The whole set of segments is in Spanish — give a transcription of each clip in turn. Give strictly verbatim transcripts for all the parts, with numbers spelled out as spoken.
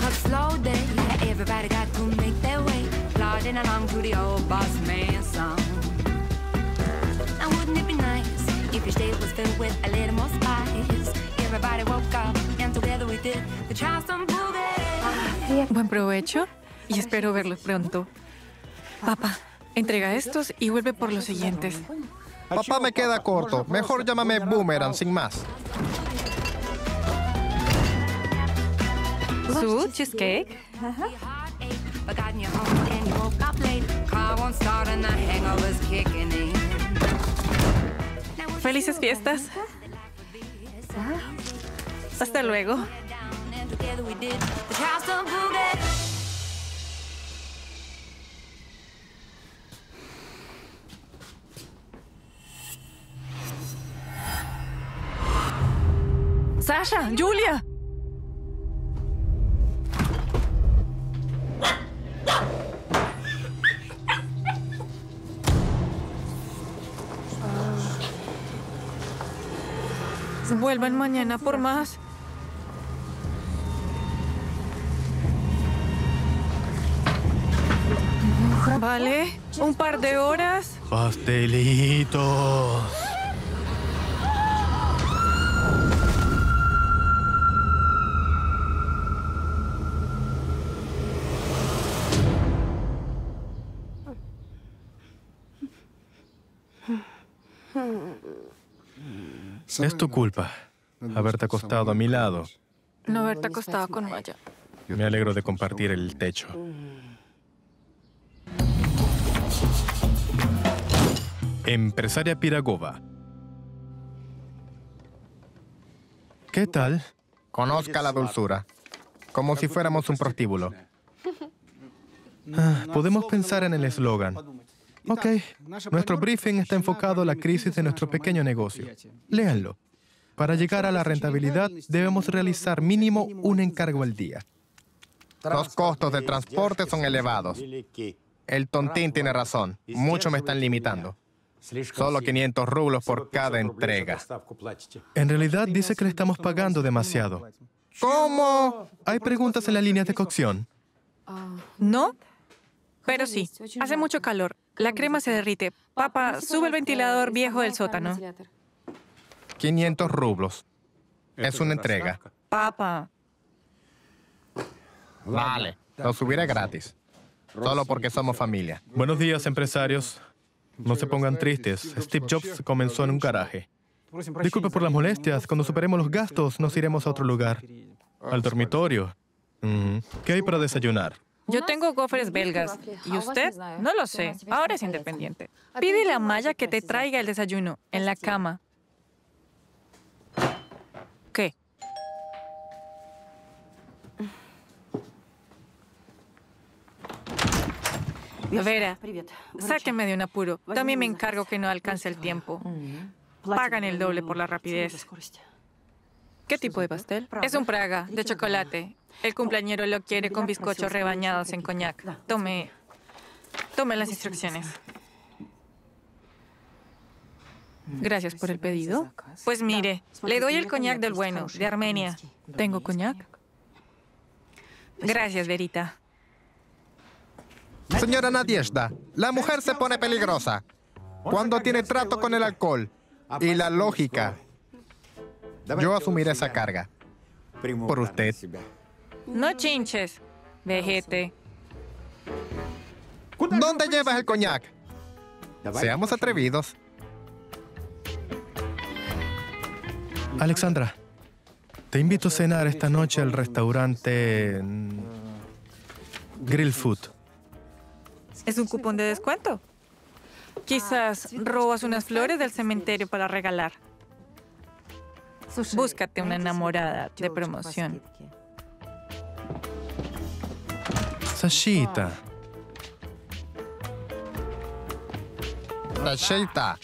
a slow day. Everybody got to make their way, plodding along to the old boss man song. Now wouldn't it be nice if your day was filled with a little more spice? Everybody woke up and together we did the Charleston boogie. Buen provecho y espero verlos pronto. Papá, entrega estos y vuelve por los siguientes. Papá me queda corto. Mejor llámame Boomerang, sin más. ¿Su cheesecake? Felices fiestas. Hasta luego. Sasha, Julia. Vuelvan mañana por más. Vale, un par de horas. Pastelitos. Es tu culpa haberte acostado a mi lado. No haberte acostado con Maya. Me alegro de compartir el techo. Empresaria Piragova. ¿Qué tal? Conozca la dulzura. Como si fuéramos un prostíbulo. Ah, podemos pensar en el eslogan. Ok, nuestro briefing está enfocado a la crisis de nuestro pequeño negocio. Léanlo. Para llegar a la rentabilidad, debemos realizar mínimo un encargo al día. Los costos de transporte son elevados. El tontín tiene razón. Mucho me están limitando. Solo quinientos rublos por cada entrega. En realidad dice que le estamos pagando demasiado. ¿Cómo? ¿Hay preguntas en la línea de cocción? ¿No? Pero sí, hace mucho calor. La crema se derrite. Papá, sube el ventilador viejo del sótano. quinientos rublos. Es una entrega. Papá. Vale, lo subiré gratis. Solo porque somos familia. Buenos días, empresarios. No se pongan tristes. Steve Jobs comenzó en un garaje. Disculpe por las molestias. Cuando superemos los gastos, nos iremos a otro lugar. Al dormitorio. Mm. ¿Qué hay para desayunar? Yo tengo gofres belgas. ¿Y usted? No lo sé. Ahora es independiente. Pídele a Maya que te traiga el desayuno en la cama. ¿Qué? Vera, sáquenme de un apuro. También me encargo que no alcance el tiempo. Pagan el doble por la rapidez. ¿Qué tipo de pastel? Es un Praga, de chocolate. El cumpleañero lo quiere con bizcochos rebañados en coñac. Tome... Tome las instrucciones. Gracias por el pedido. Pues mire, le doy el coñac del bueno, de Armenia. ¿Tengo coñac? Gracias, Verita. Señora Nadiezhda, la mujer se pone peligrosa cuando tiene trato con el alcohol y la lógica. Yo asumiré esa carga. Por usted. No chinches, vejete. ¿Dónde llevas el coñac? Seamos atrevidos. Alexandra, te invito a cenar esta noche al restaurante Grill Food. ¿Es un cupón de descuento? Quizás robas unas flores del cementerio para regalar. Búscate una enamorada de promoción. Sashita. Sashita.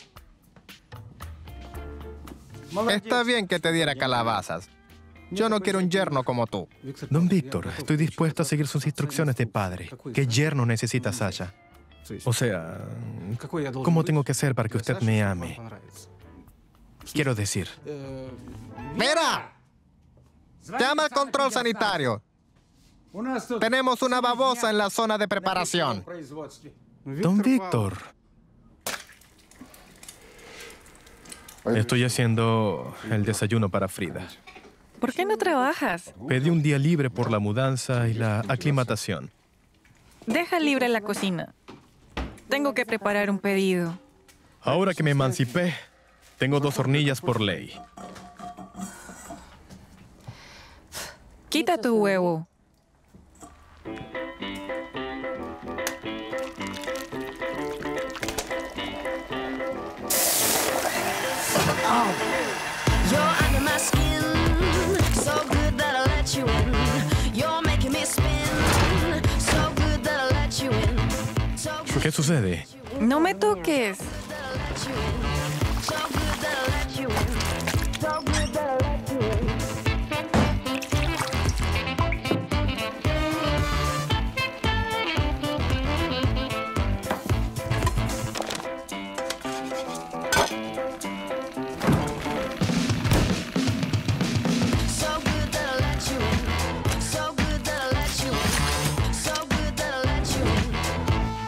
Está bien que te diera calabazas. Yo no quiero un yerno como tú. Don Víctor, estoy dispuesto a seguir sus instrucciones de padre. ¿Qué yerno necesita Sasha? O sea, ¿cómo tengo que hacer para que usted me ame? Quiero decir... ¡Mira! Llama al control sanitario. Tenemos una babosa en la zona de preparación. Don Víctor. Estoy haciendo el desayuno para Frida. ¿Por qué no trabajas? Pedí un día libre por la mudanza y la aclimatación. Deja libre la cocina. Tengo que preparar un pedido. Ahora que me emancipé, tengo dos hornillas por ley. Quita tu huevo. You're under my skin, so good that I let you in. You're making me spin, so good that I let you in. So good ¿Qué sucede? No me toques. that I let you in. So good that I let you in. So good that I let you in. So good that I let you in. So good that I let you in. So good that I let you in.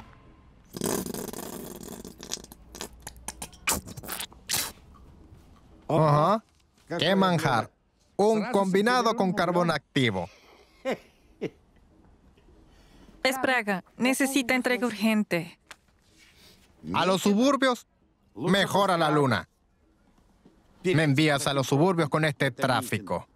Ajá. ¿Qué manjar? Un combinado con carbón activo. Es Praga. Necesita entrega urgente. A los suburbios, mejor a la luna. Me envías a los suburbios con este tráfico.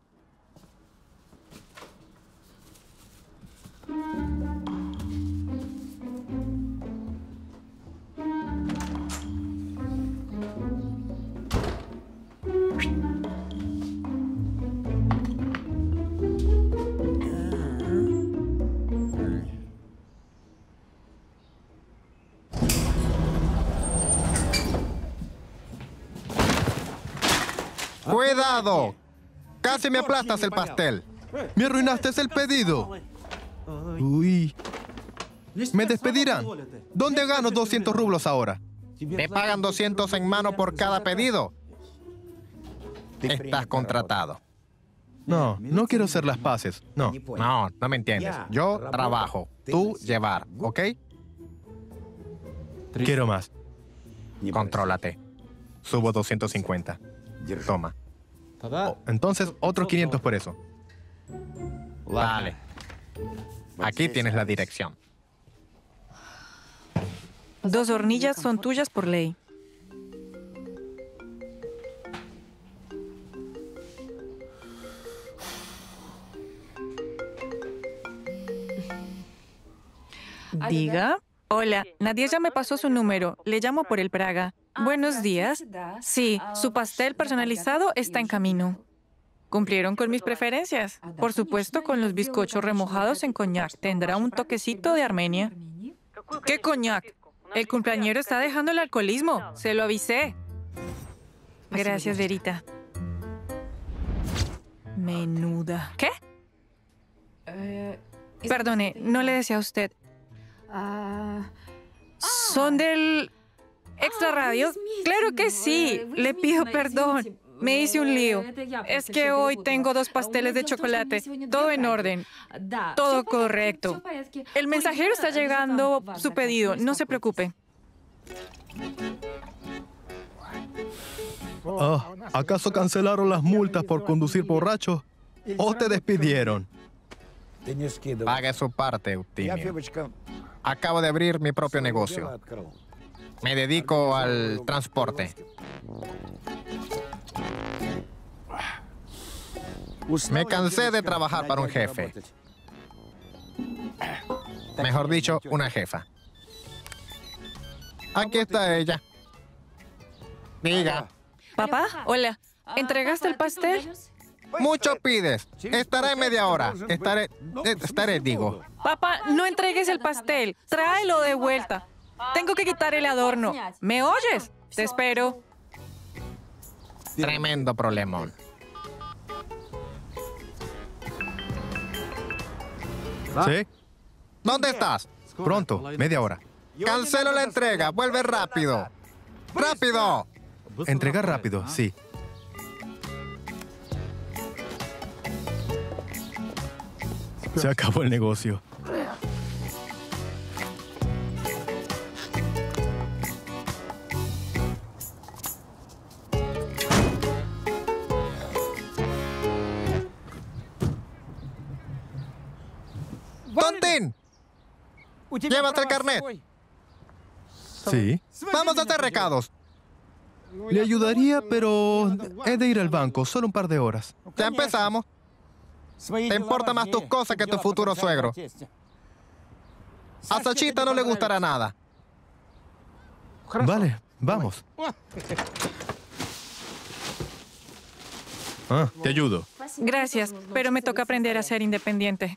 ¡Cuidado! Casi me aplastas el pastel. ¡Me arruinaste el pedido! Uy. ¿Me despedirán? ¿Dónde gano doscientos rublos ahora? Te pagan doscientos en mano por cada pedido. Estás contratado. No, no quiero hacer las paces. No. No, no me entiendes. Yo trabajo, tú llevar, ¿ok? Quiero más. Contrólate. Subo doscientos cincuenta. Toma. Oh, entonces, otros quinientos por eso. Vale. Aquí tienes la dirección. Dos hornillas son tuyas por ley. Diga. Hola, Nadia ya me pasó su número. Le llamo por el Praga. Buenos días. Sí, su pastel personalizado está en camino. ¿Cumplieron con mis preferencias? Por supuesto, con los bizcochos remojados en coñac. Tendrá un toquecito de Armenia. ¿Qué coñac? El cumpleañero está dejando el alcoholismo. Se lo avisé. Gracias, Verita. Menuda. ¿Qué? Perdone, no le decía a usted. ¿Son del Extra Radio? Claro que sí. Le pido perdón. Me hice un lío. Es que hoy tengo dos pasteles de chocolate. Todo en orden. Todo correcto. El mensajero está llegando su pedido. No se preocupe. Ah, ¿acaso cancelaron las multas por conducir borracho? ¿O te despidieron? Pague su parte, Eutimio. Acabo de abrir mi propio negocio. Me dedico al transporte. Me cansé de trabajar para un jefe. Mejor dicho, una jefa. Aquí está ella. Diga. Papá, hola. ¿Entregaste el pastel? Mucho pides. Estaré en media hora. Estaré, eh, estaré, digo. Papá, no entregues el pastel. Tráelo de vuelta. Tengo que quitar el adorno. ¿Me oyes? Te espero. Tremendo problemón. ¿Sí? ¿Dónde estás? Pronto, media hora. Cancelo la entrega. Vuelve rápido. ¡Rápido! Entregar rápido, sí. Se acabó el negocio. ¡Tontín! ¡Llévate el carnet! Sí. Vamos a hacer recados. Le ayudaría, pero he de ir al banco, solo un par de horas. Ya empezamos. Te importa más tus cosas que tu futuro suegro. A Sachita no le gustará nada. Vale, vamos. Ah, te ayudo. Gracias, pero me toca aprender a ser independiente.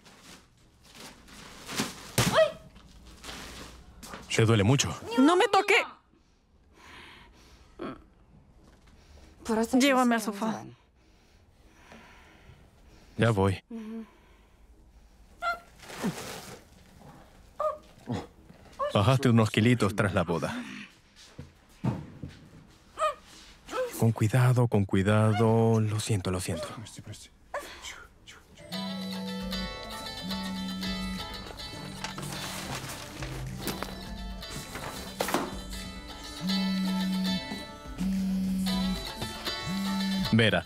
¿Te duele mucho? ¡No me toque! Llévame al sofá. Ya voy. Bajaste unos kilitos tras la boda. Con cuidado, con cuidado. Lo siento, lo siento. Vera.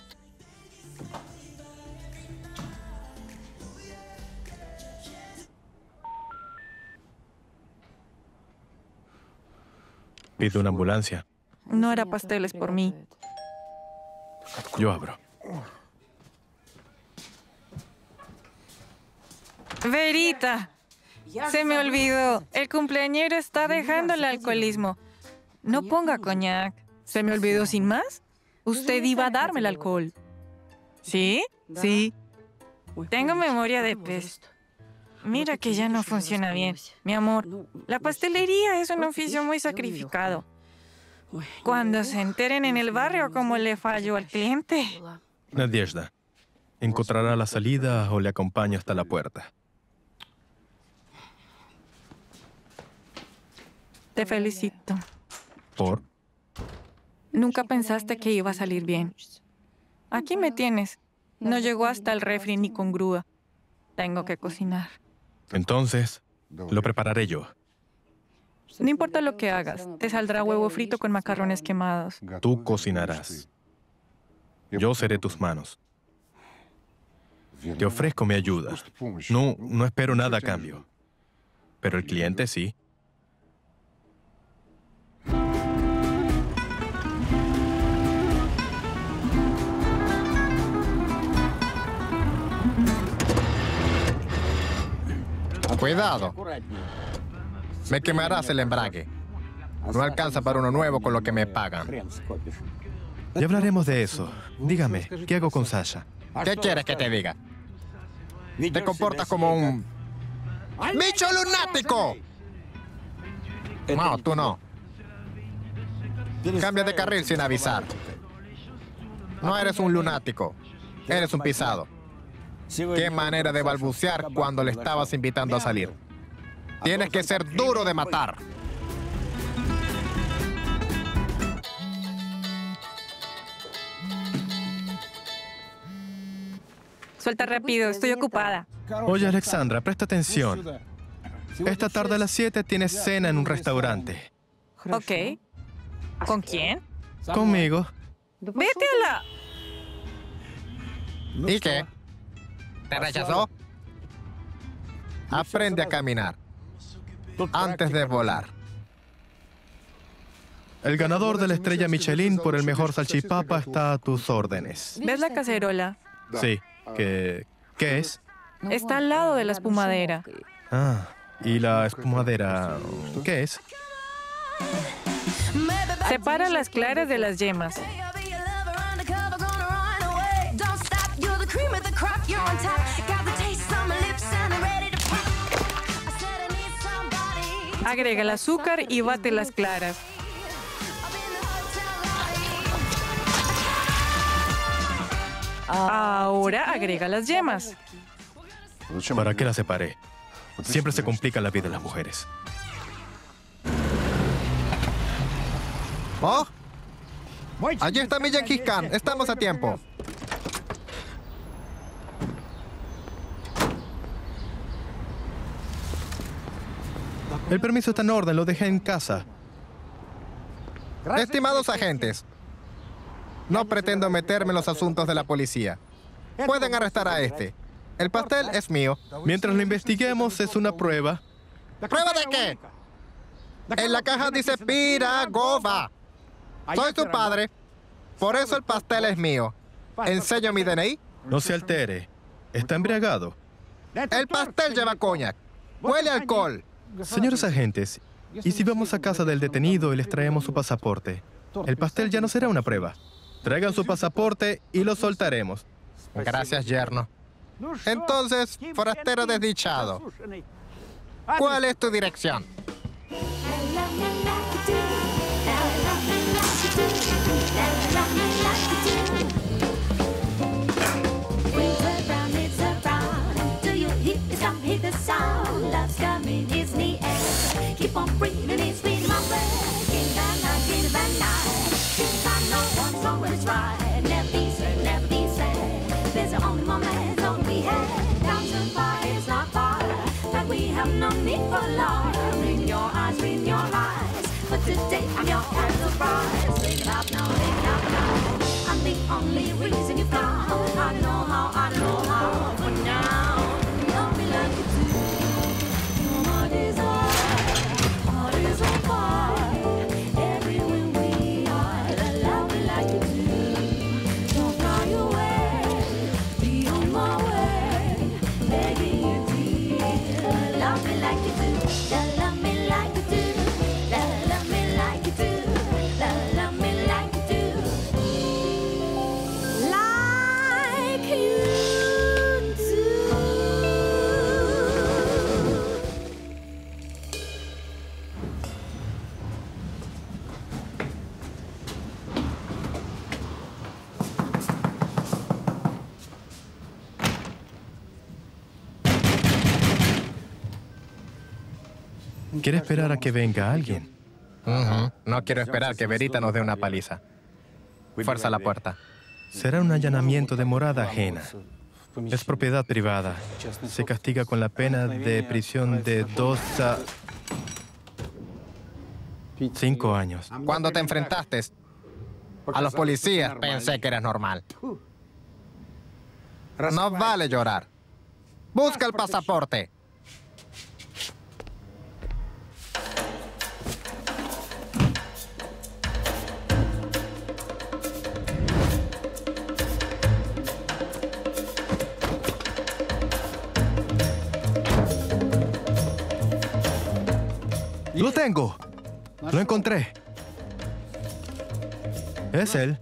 Pido una ambulancia. No hará pasteles por mí. Yo abro. Verita, se me olvidó. El cumpleañero está dejando el alcoholismo. No ponga coñac. ¿Se me olvidó sin más? Usted iba a darme el alcohol. ¿Sí? Sí. Tengo memoria de pez. Mira que ya no funciona bien. Mi amor, la pastelería es un oficio muy sacrificado. Cuando se enteren en el barrio cómo le falló al cliente. Nadezhda, ¿encontrará la salida o le acompaño hasta la puerta? Te felicito. ¿Por? Nunca pensaste que iba a salir bien. Aquí me tienes. No llegó hasta el refri ni con grúa. Tengo que cocinar. Entonces, lo prepararé yo. No importa lo que hagas, te saldrá huevo frito con macarrones quemados. Tú cocinarás. Yo seré tus manos. Te ofrezco mi ayuda. No, no espero nada a cambio. Pero el cliente sí. Cuidado. Me quemarás el embrague. No alcanza para uno nuevo con lo que me pagan. Ya hablaremos de eso. Dígame, ¿qué hago con Sasha? ¿Qué quieres que te diga? Te comportas como un... ¡bicho lunático! No, tú no. Cambia de carril sin avisar. No eres un lunático. Eres un pisado. Qué manera de balbucear cuando le estabas invitando a salir. Tienes que ser duro de matar. Suelta rápido, estoy ocupada. Oye, Alexandra, presta atención. Esta tarde a las siete tienes cena en un restaurante. Ok. ¿Con quién? Conmigo. Vete a la... ¿Y qué? ¿Te rechazó? Aprende a caminar antes de volar. El ganador de la estrella Michelin por el mejor salchipapa está a tus órdenes. ¿Ves la cacerola? Sí. ¿Qué, qué es? Está al lado de la espumadera. Ah, ¿y la espumadera qué es? Separa las claras de las yemas. Agrega el azúcar y bate las claras. Ahora agrega las yemas. ¿Para qué la separé? Siempre se complica la vida de las mujeres. ¡Oh! Allí está mi Genghis Khan. Estamos a tiempo. El permiso está en orden, lo dejé en casa. Estimados agentes, no pretendo meterme en los asuntos de la policía. Pueden arrestar a este. El pastel es mío. Mientras lo investiguemos, es una prueba. ¿Prueba de qué? En la caja dice Piragova. Soy su padre. Por eso el pastel es mío. ¿Enseño mi D N I? No se altere. Está embriagado. El pastel lleva coñac. Huele a alcohol. Señores agentes, ¿y si vamos a casa del detenido y les traemos su pasaporte? El pastel ya no será una prueba. Traigan su pasaporte y lo soltaremos. Gracias, yerno. Entonces, forastero desdichado, ¿cuál es tu dirección? No need for love. Read your eyes, read your eyes. But today I'm your enterprise. Sing it out now, sing it out now. I'm the only reason you've come. I don't know how, I don't know how. But now, love me like you do. Your heart is on, heart is on fire. Everywhere we are, love me like you do. Don't fly away, be on my way, begging you dear. Love me like you do, love me like you do, love me like you do, love me like you do, like you do. ¿Quiere esperar a que venga alguien? Uh-huh. No quiero esperar que Verita nos dé una paliza. Fuerza la puerta. Será un allanamiento de morada ajena. Es propiedad privada. Se castiga con la pena de prisión de dos a cinco años. Cuando te enfrentaste a los policías, pensé que eras normal. No vale llorar. Busca el pasaporte. ¡Lo tengo! ¡Lo encontré! Es él.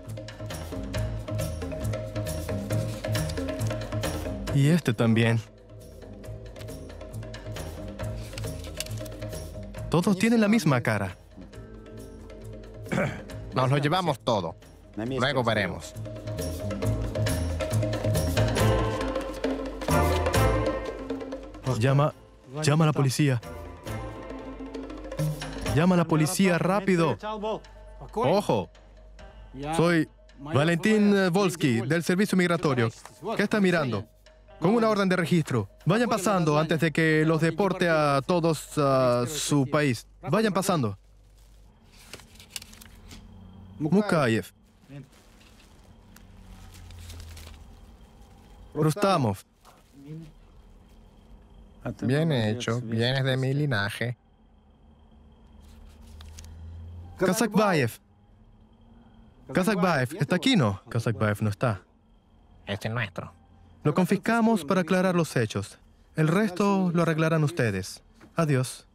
Y este también. Todos tienen la misma cara. Nos lo llevamos todo. Luego veremos. Llama, llama a la policía. Llama a la policía rápido. Ojo. Soy Valentín Volsky, del Servicio Migratorio. ¿Qué está mirando? Con una orden de registro. Vayan pasando antes de que los deporte a todos a su país. Vayan pasando. Mukayev. Rustamov. Bien hecho. Vienes de mi linaje. Kazakbayev. Kazakbayev. ¿Está aquí? No. Kazakbayev no está. Este es nuestro. Lo confiscamos para aclarar los hechos. El resto lo arreglarán ustedes. Adiós.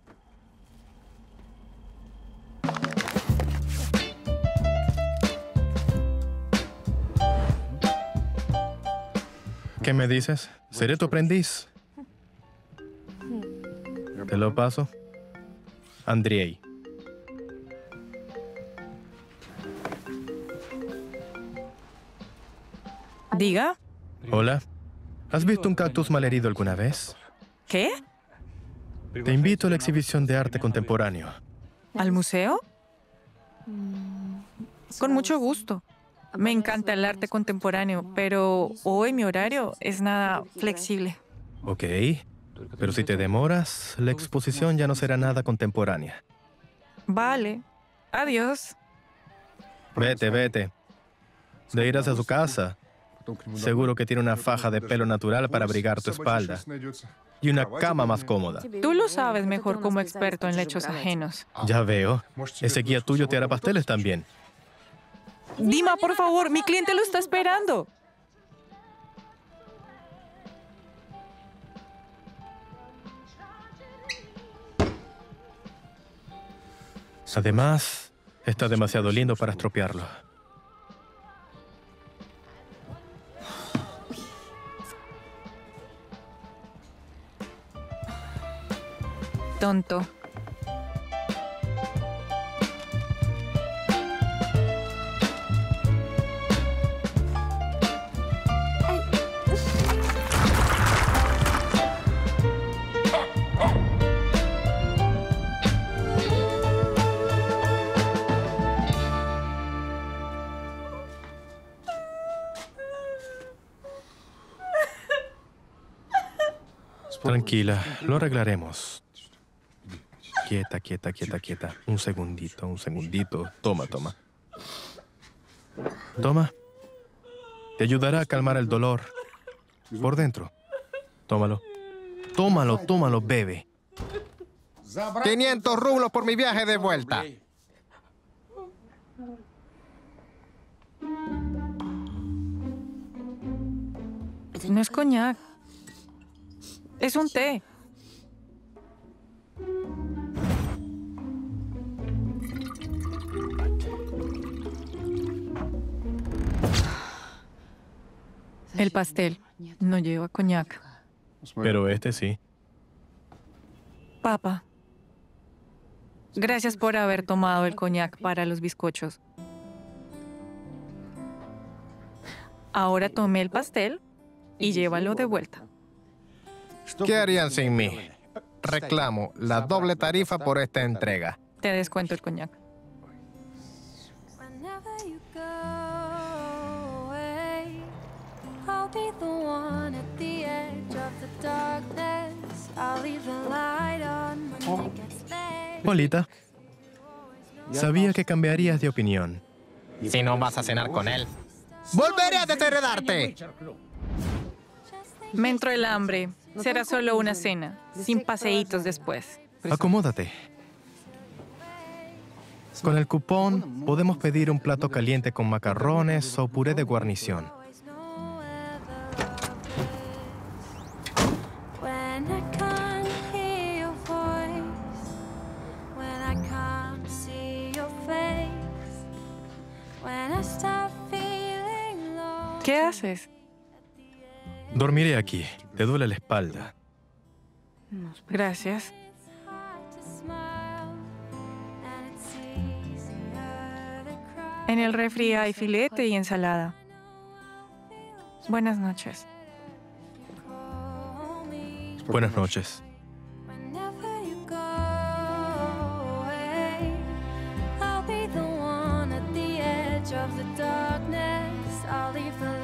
¿Qué me dices? Seré tu aprendiz. Te lo paso. Andrei. Diga. Hola. ¿Has visto un cactus malherido alguna vez? ¿Qué? Te invito a la exhibición de arte contemporáneo. ¿Al museo? Con mucho gusto. Me encanta el arte contemporáneo, pero hoy mi horario es nada flexible. Ok. Pero si te demoras, la exposición ya no será nada contemporánea. Vale. Adiós. Vete, vete. De ir hacia su casa. Seguro que tiene una faja de pelo natural para abrigar tu espalda. Y una cama más cómoda. Tú lo sabes mejor como experto en lechos ajenos. Ya veo. Ese guía tuyo te hará pasteles también. Dima, por favor, mi cliente lo está esperando. Además, está demasiado lindo para estropearlo. Tonto. Tranquila, lo arreglaremos. Quieta, quieta, quieta, quieta. Un segundito, un segundito. Toma, toma. Toma. Te ayudará a calmar el dolor. Por dentro. Tómalo. Tómalo, tómalo, bebe. quinientos rublos por mi viaje de vuelta. No es coñac. Es un té. El pastel no lleva coñac. Pero este sí. Papá, gracias por haber tomado el coñac para los bizcochos. Ahora tome el pastel y llévalo de vuelta. ¿Qué harían sin mí? Reclamo la doble tarifa por esta entrega. Te descuento el coñac. Whenever you go away, I'll be the one at the edge of the darkness. I'll leave the light on when it gets late. Polita, sabía que cambiarías de opinión. Si no vas a cenar con él, volveré a desheredarte. Me entró el hambre. Será solo una cena, sin paseítos después. Acomódate. Con el cupón podemos pedir un plato caliente con macarrones o puré de guarnición. When I can't hear your voice, when I can't see your face, when I start feeling low. ¿Qué haces? Dormiré aquí. Te duele la espalda. Gracias. It's hard to smile, and it's easier to cry. En el refri hay filete y ensalada. Buenas noches. Call me Buenas noches. whenever you go away. I'll be the one at the edge of the darkness. I'll leave the